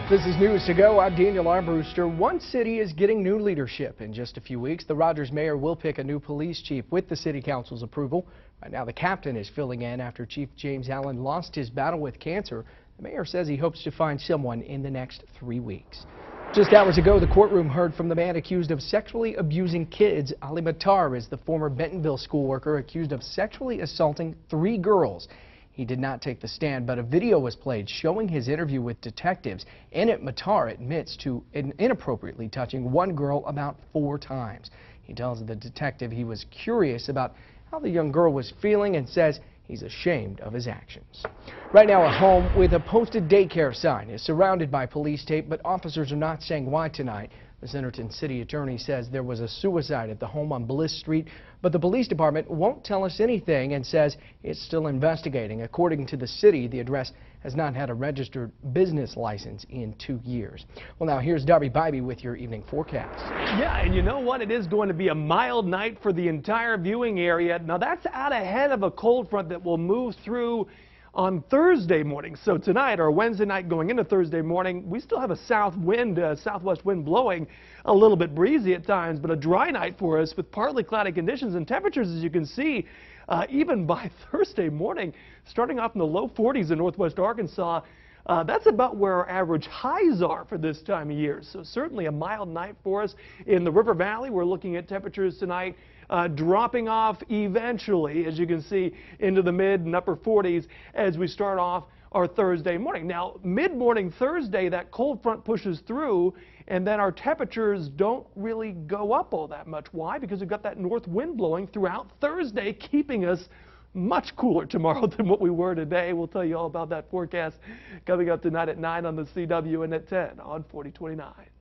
This is News to Go. I'm Daniel Armbruster. One city is getting new leadership. In just a few weeks, the Rogers mayor will pick a new police chief with the city council's approval. Right now, the captain is filling in after Chief James Allen lost his battle with cancer. The mayor says he hopes to find someone in the next 3 weeks. Just hours ago, the courtroom heard from the man accused of sexually abusing kids. Ali Matar is the former Bentonville school worker accused of sexually assaulting 3 girls. He did not take the stand, but a video was played showing his interview with detectives. In it, Matar admits to inappropriately touching one girl about 4 times. He tells the detective he was curious about how the young girl was feeling and says he's ashamed of his actions. Right now, a home with a posted daycare sign is surrounded by police tape, but officers are not saying why tonight. The Centerton city attorney says there was a suicide at the home on Bliss Street, but the police department won't tell us anything and says it's still investigating. According to the city, the address has not had a registered business license in 2 years. Well, now here's Darby Bybee with your evening forecast. Yeah, and you know what? It is going to be a mild night for the entire viewing area. Now, that's out ahead of a cold front that will move through on Thursday morning. So tonight, or Wednesday night going into Thursday morning, we still have a southwest wind blowing, a little bit breezy at times, but a dry night for us with partly cloudy conditions and temperatures, as you can see, even by Thursday morning, starting off in the low 40s in northwest Arkansas. That's about where our average highs are for this time of year. So certainly a mild night for us. In the River Valley, we're looking at temperatures tonight dropping off eventually, as you can see, into the mid and upper 40s as we start off our Thursday morning. Now, mid-morning Thursday, that cold front pushes through, and then our temperatures don't really go up all that much. Why? Because we've got that north wind blowing throughout Thursday, keeping us much cooler tomorrow than what we were today. We'll tell you all about that forecast coming up tonight at 9 on the CW and at 10 on 4029.